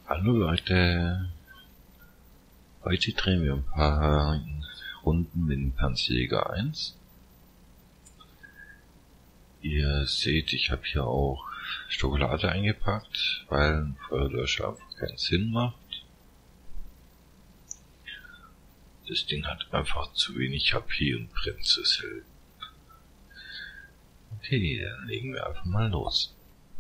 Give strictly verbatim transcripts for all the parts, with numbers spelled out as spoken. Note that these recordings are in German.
Hallo Leute, heute drehen wir ein paar Runden mit dem Panzerjäger eins. Ihr seht, ich habe hier auch Schokolade eingepackt, weil ein Feuerlöscher einfach keinen Sinn macht. Das Ding hat einfach zu wenig H P und brennt zu selten. Okay, dann legen wir einfach mal los.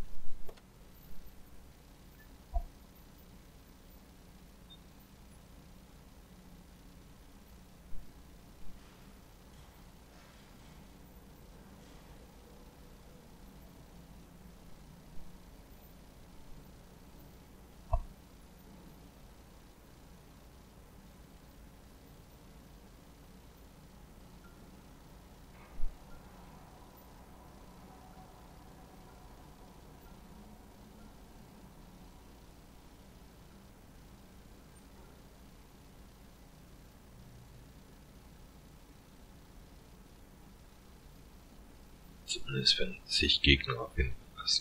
Zumindest wenn sich Gegner finden lassen.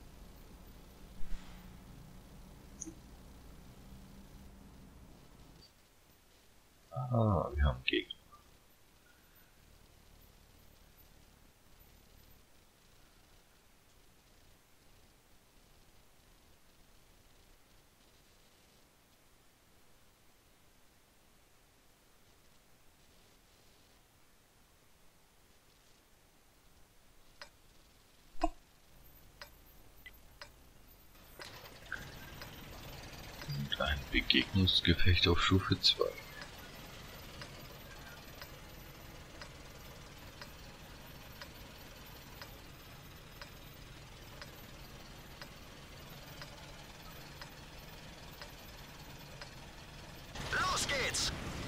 Ah, wir haben Gegner. Ein Begegnungsgefecht auf Stufe zwei. Los geht's!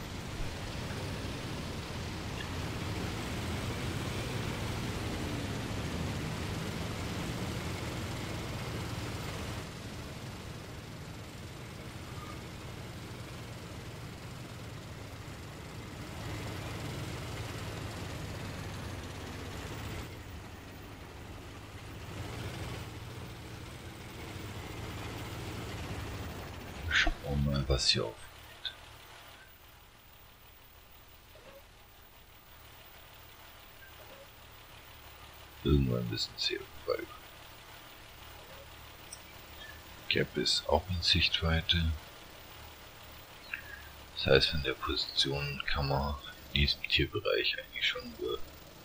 Schauen wir mal, was hier aufgeht. Irgendwann müssen sie vorbei. Cap ist auch in Sichtweite. Das heißt, von der Position kann man in diesem Tierbereich eigentlich schon wirken.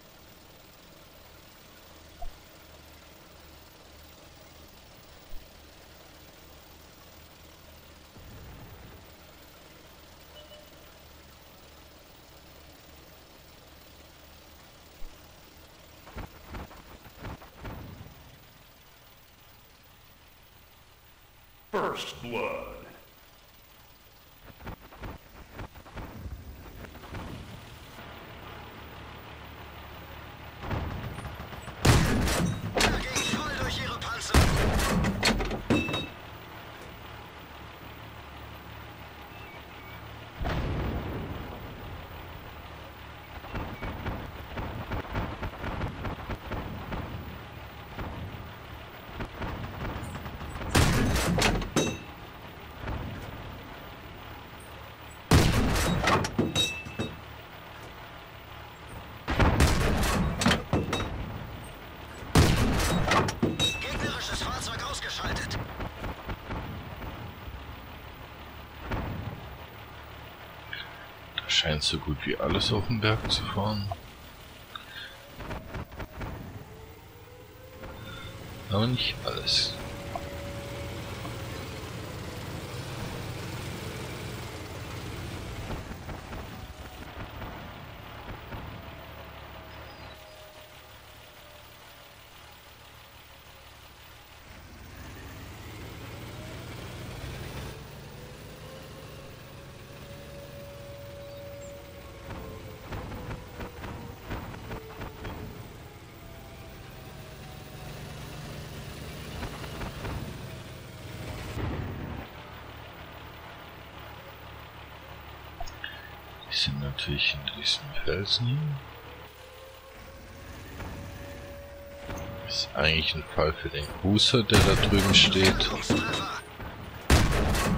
First blood. Dagegen voll durch ihre Panzer! Gegnerisches Fahrzeug ausgeschaltet! Da scheint so gut wie alles auf den Berg zu fahren. Aber nicht alles. Die sind natürlich in diesem Felsen hier. Ist eigentlich ein Fall für den Cruiser, der da drüben steht. Treffer.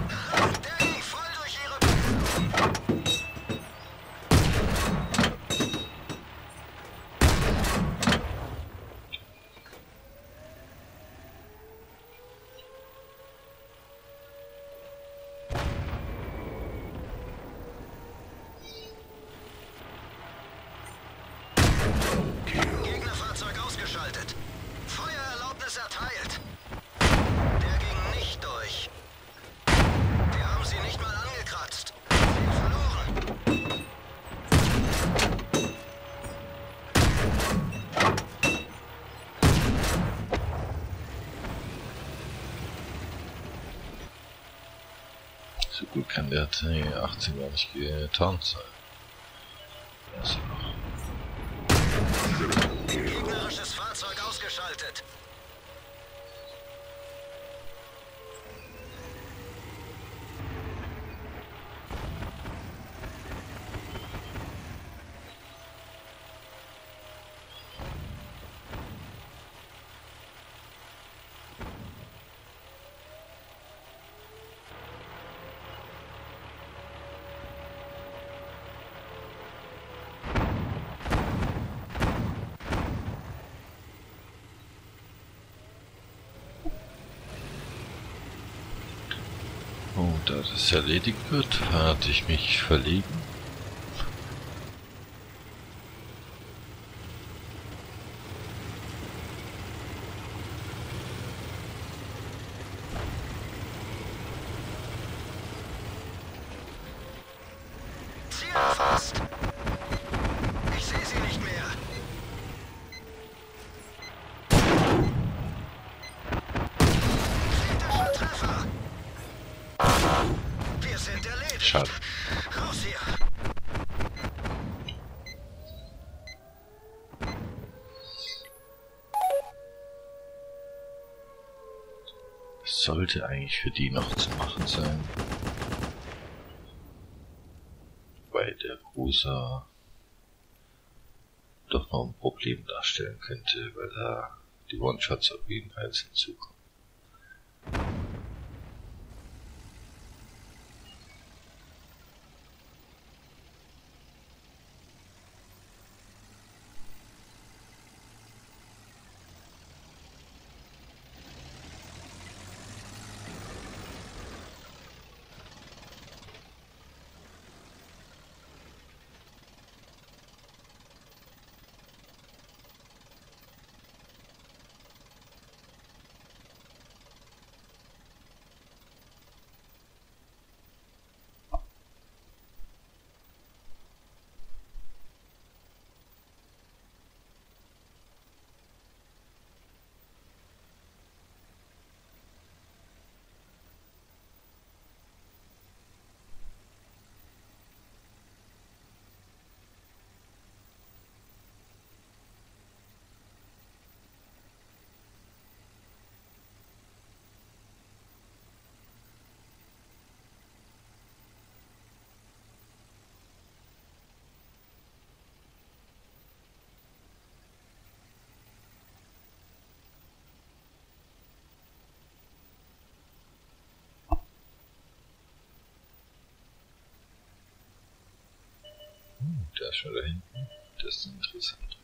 So gut kann der T achtzehn gar nicht getarnt sein. Also noch. Gegnerisches Fahrzeug ausgeschaltet. Oh, da das erledigt wird, werde ich mich verlegen. Ziel erfasst. Ich sehe sie nicht mehr. Kritischer Treffer. Wir sind erledigt. Schade. Raus hier. Es sollte eigentlich für die noch zu machen sein. Weil der Cruiser doch noch ein Problem darstellen könnte, weil da die One-Shots auf jeden Fall hinzukommen. Der ist schon da hinten. Das ist interessant.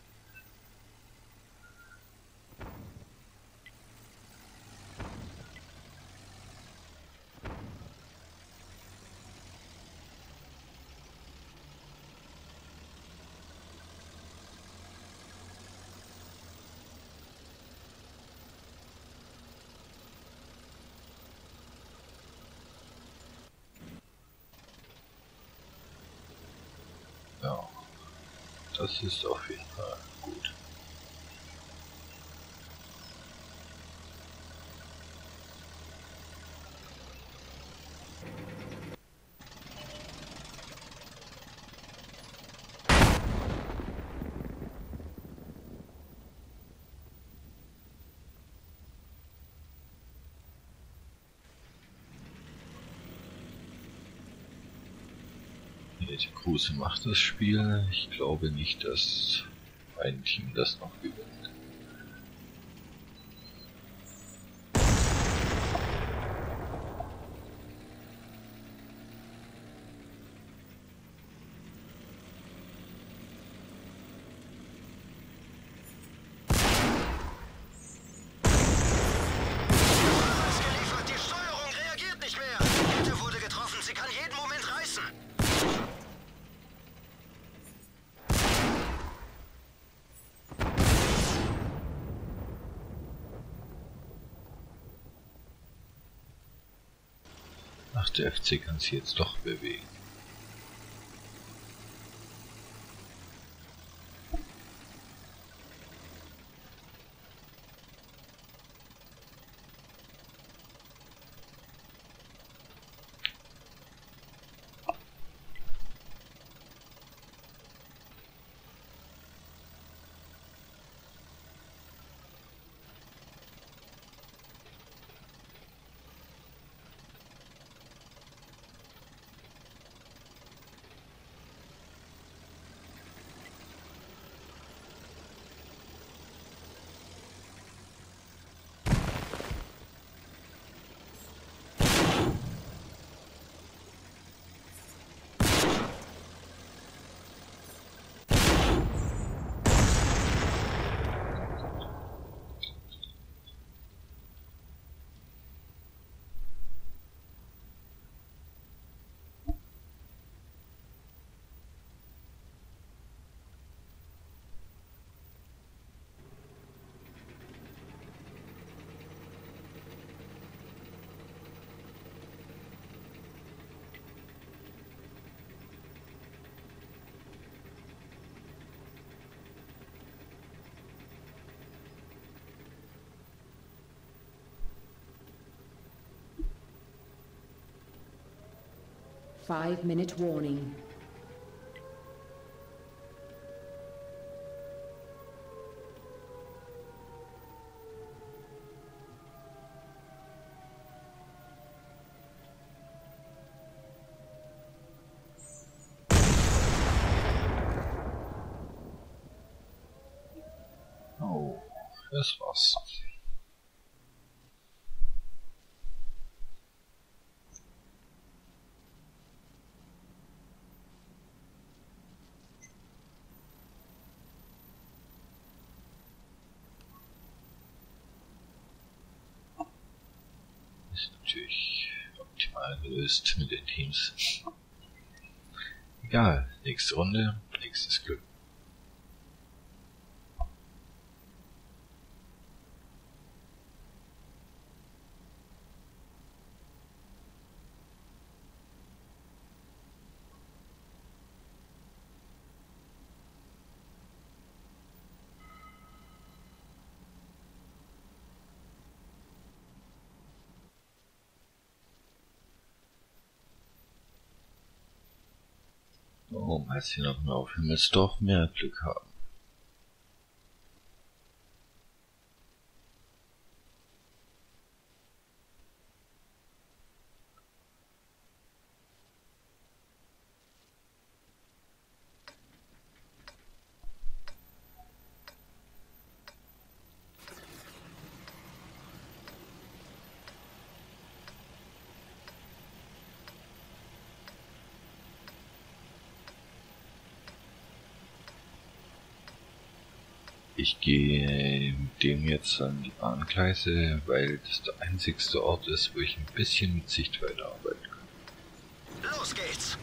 Ja, das ist auf jeden Fall gut. Die Kruse macht das Spiel. Ich glaube nicht, dass ein Team das noch gewinnt. Was geliefert? Die Steuerung reagiert nicht mehr. Die Kette wurde getroffen. Sie kann jeden Moment reißen. Ach, der F C kann sich jetzt doch bewegen. Five minute warning. Oh, das war's. Ist natürlich optimal gelöst mit den Teams. Egal, nächste Runde, nächstes Glück. Oh, mal sehen, ob wir auf Himmelsdorf mehr Glück haben. Ich gehe mit dem jetzt an die Bahngleise, weil das der einzigste Ort ist, wo ich ein bisschen mit Sichtweite arbeiten kann. Los geht's!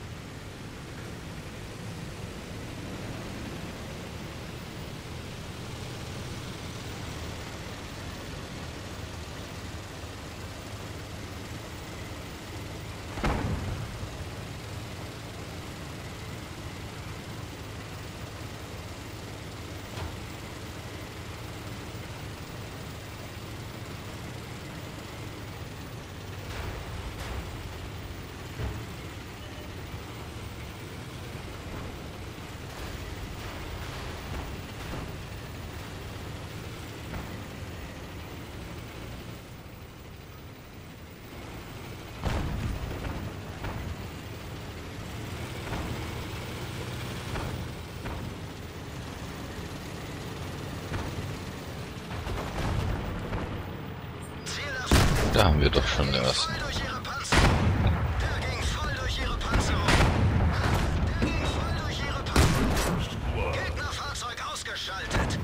Da haben wir doch schon den ersten. Voll durch ihre Panzer. Der ging voll durch ihre Panzerung. Der ging voll durch ihre Panzerung. Gegnerfahrzeug ausgeschaltet.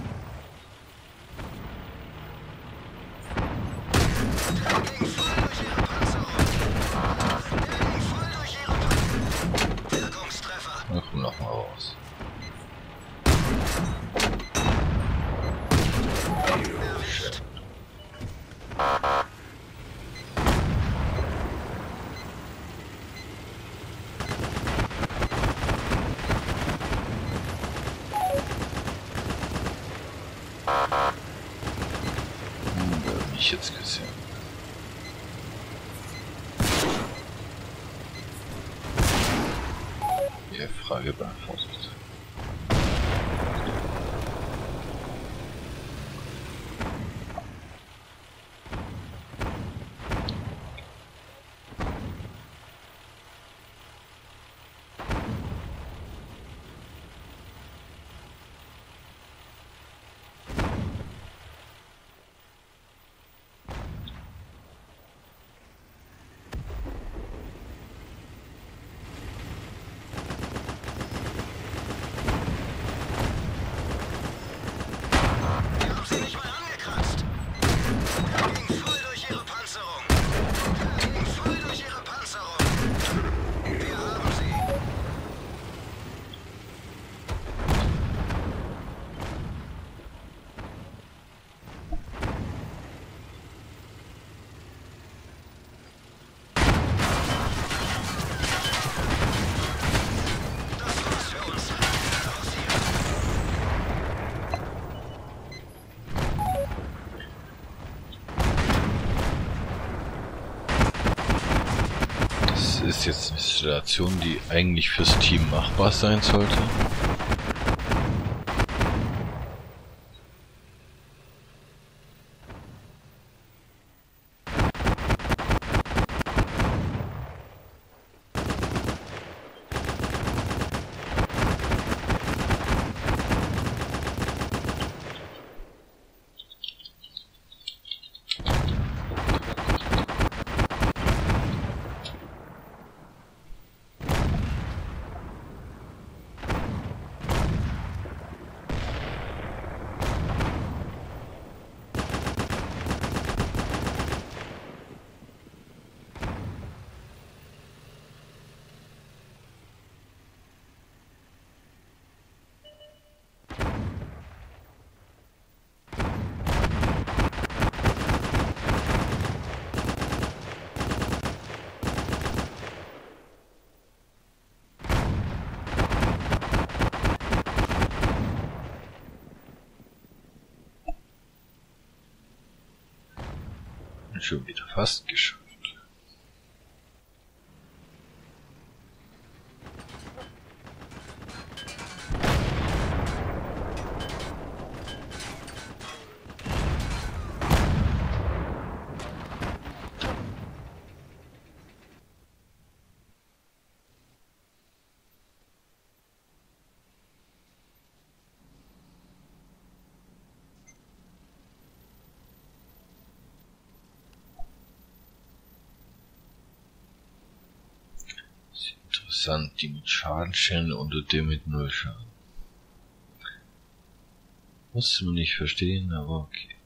Der ging voll durch ihre Panzerung. Der ging voll durch ihre Panzerung. Wirkungstreffer. Na komm, noch mal raus. Erwischt. Hm, da hab ich jetzt gesehen. Ja, Frage beantwortet. Das ist jetzt eine Situation, die eigentlich fürs Team machbar sein sollte. Schon wieder fast geschafft. Interessant, die mit Schadenstellen oder der mit null Schaden. Muss man nicht verstehen, aber okay.